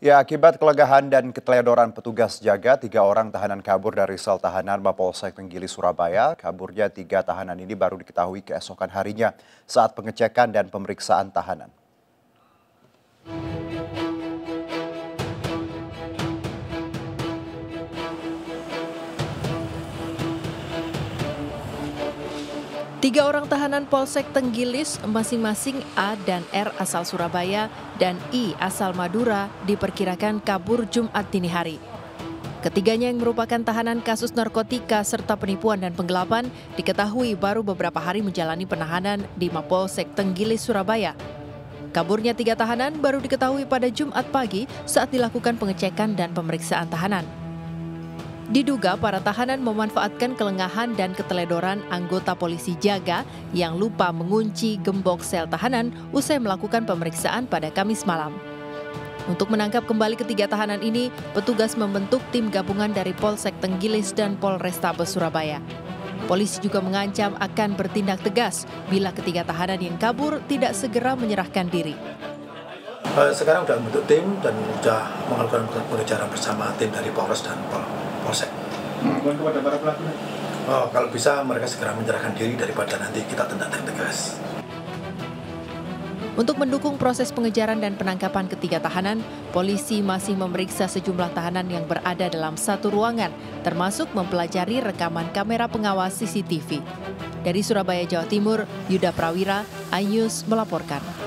Ya, akibat kelegahan dan keteledoran petugas jaga, 3 orang tahanan kabur dari sel tahanan Mapolsek Tenggilis, Surabaya. Kaburnya 3 tahanan ini baru diketahui keesokan harinya saat pengecekan dan pemeriksaan tahanan. Tiga orang tahanan Polsek Tenggilis, masing-masing A dan R asal Surabaya dan I asal Madura, diperkirakan kabur Jumat dini hari. Ketiganya yang merupakan tahanan kasus narkotika serta penipuan dan penggelapan diketahui baru beberapa hari menjalani penahanan di Mapolsek Tenggilis, Surabaya. Kaburnya 3 tahanan baru diketahui pada Jumat pagi saat dilakukan pengecekan dan pemeriksaan tahanan. Diduga para tahanan memanfaatkan kelengahan dan keteledoran anggota polisi jaga yang lupa mengunci gembok sel tahanan usai melakukan pemeriksaan pada Kamis malam. Untuk menangkap kembali ketiga tahanan ini, petugas membentuk tim gabungan dari Polsek Tenggilis dan Polrestabes Surabaya. Polisi juga mengancam akan bertindak tegas bila ketiga tahanan yang kabur tidak segera menyerahkan diri. Sekarang sudah membentuk tim dan sudah melakukan pengejaran bersama tim dari Polres dan Polsek. Kepada para pelaku? Kalau bisa mereka segera menyerahkan diri daripada nanti kita tindak tegas. Untuk mendukung proses pengejaran dan penangkapan ketiga tahanan, polisi masih memeriksa sejumlah tahanan yang berada dalam satu ruangan, termasuk mempelajari rekaman kamera pengawas CCTV. Dari Surabaya, Jawa Timur, Yuda Prawira, iNews melaporkan.